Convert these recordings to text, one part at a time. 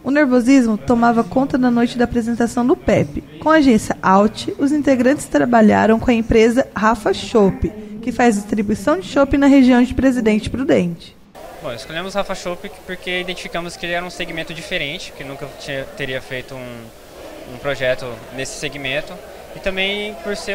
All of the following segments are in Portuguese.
O nervosismo tomava conta da noite da apresentação do PEP. Com a agência Alt, os integrantes trabalharam com a empresa Rafa Chopp, que faz distribuição de chopp na região de Presidente Prudente. Bom, escolhemos Rafa Chopp porque identificamos que ele era um segmento diferente, que nunca teria feito um projeto nesse segmento, e também por ser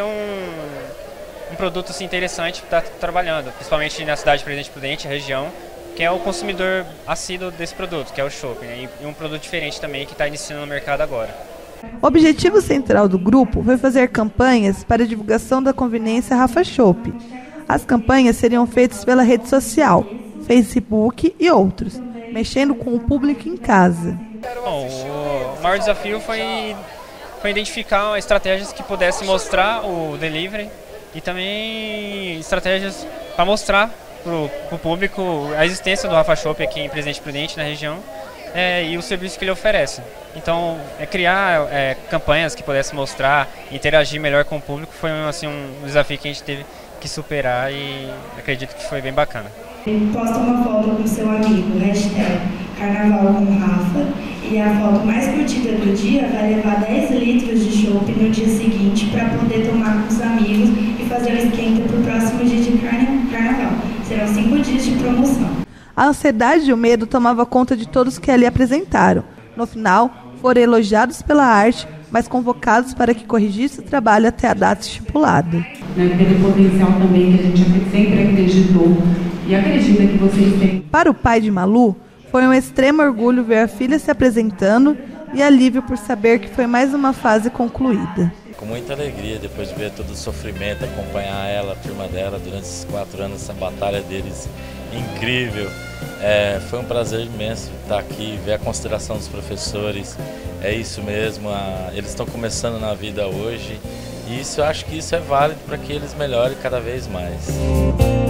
um produto assim, interessante para estar trabalhando, principalmente na cidade de Presidente Prudente, a região, que é o consumidor assíduo desse produto, que é o chopp, né? E um produto diferente também que está iniciando no mercado agora. O objetivo central do grupo foi fazer campanhas para a divulgação da conveniência Rafa Chopp. As campanhas seriam feitas pela rede social, Facebook e outros, mexendo com o público em casa. Bom, o maior desafio foi identificar estratégias que pudessem mostrar o delivery e também estratégias para mostrar para o público a existência do Rafa Chopp aqui em Presidente Prudente, na região, e o serviço que ele oferece. Então, criar campanhas que pudessem mostrar, interagir melhor com o público foi assim, um desafio que a gente teve que superar e acredito que foi bem bacana. Posta uma foto com seu amigo, hashtag Carnaval com Rafa, e a foto mais curtida do dia vai levar 10 litros de chopp no dia seguinte para poder tomar com os amigos e fazer o esquenta para o próximo dia de carnaval. Serão 5 dias de promoção. A ansiedade e o medo tomavam conta de todos que ali apresentaram. No final, foram elogiados pela arte, mas convocados para que corrigisse o trabalho até a data estipulada. Pelo potencial também que a gente sempre acreditou e acredita que vocês têm. Para o pai de Malu, foi um extremo orgulho ver a filha se apresentando e alívio por saber que foi mais uma fase concluída. Com muita alegria, depois de ver todo o sofrimento, acompanhar ela, a turma dela, durante esses 4 anos, essa batalha deles incrível. Foi um prazer imenso estar aqui, ver a consideração dos professores. É isso mesmo, eles estão começando na vida hoje e eu acho que isso é válido para que eles melhorem cada vez mais.